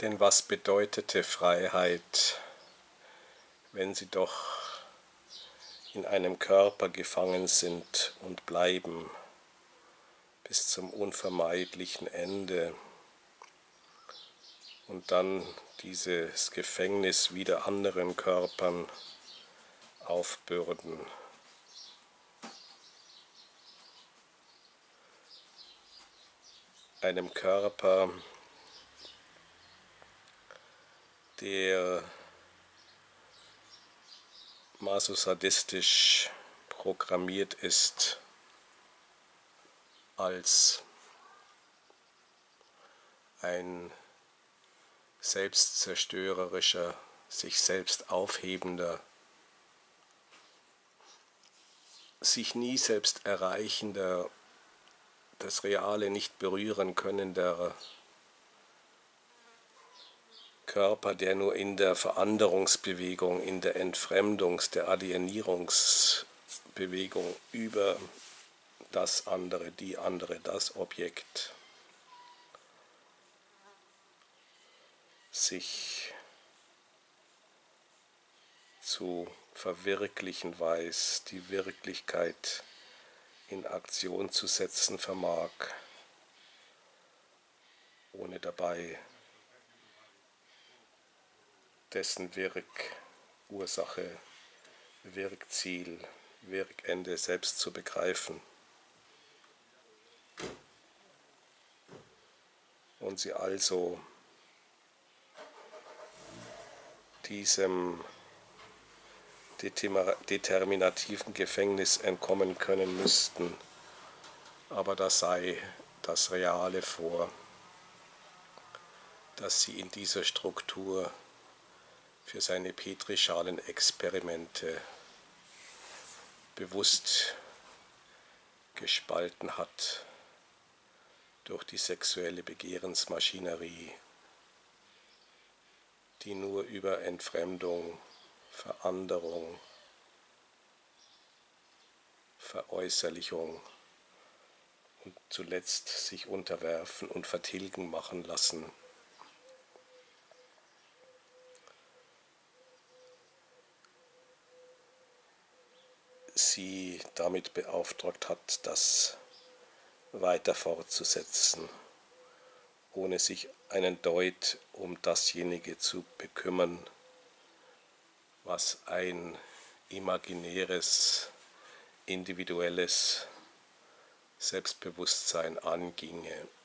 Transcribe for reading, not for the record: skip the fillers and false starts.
Denn was bedeutete Freiheit, wenn sie doch in einem Körper gefangen sind und bleiben bis zum unvermeidlichen Ende und dann dieses Gefängnis wieder anderen Körpern aufbürden. Einem Körper, der masosadistisch programmiert ist, als ein selbstzerstörerischer, sich selbst aufhebender, sich nie selbst erreichender, das Reale nicht berühren könnender Körper, der nur in der Veränderungsbewegung, in der Entfremdungs-, der Alienierungsbewegung über das andere, die andere, das Objekt sich zu verwirklichen weiß, die Wirklichkeit in Aktion zu setzen vermag, ohne dabei dessen Wirkursache, Wirkziel, Wirkende selbst zu begreifen und sie also diesem determinativen Gefängnis entkommen können müssten, aber das sei das Reale vor, das sie in dieser Struktur für seine Petrischalenexperimente bewusst gespalten hat durch die sexuelle Begehrensmaschinerie, die nur über Entfremdung, Veranderung, Veräußerlichung und zuletzt sich unterwerfen und vertilgen machen lassen. Sie damit beauftragt hat, das weiter fortzusetzen, ohne sich einen Deut um dasjenige zu bekümmern, was ein imaginäres, individuelles Selbstbewusstsein anginge.